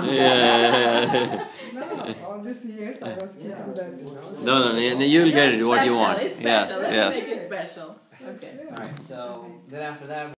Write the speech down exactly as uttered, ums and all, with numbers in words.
Yeah. No, all these years I was keeping that. No, no, no, you'll get it what you Special, want. It's Yeah, special. Let's yeah. make it special. Okay. Yeah. Alright, so then after that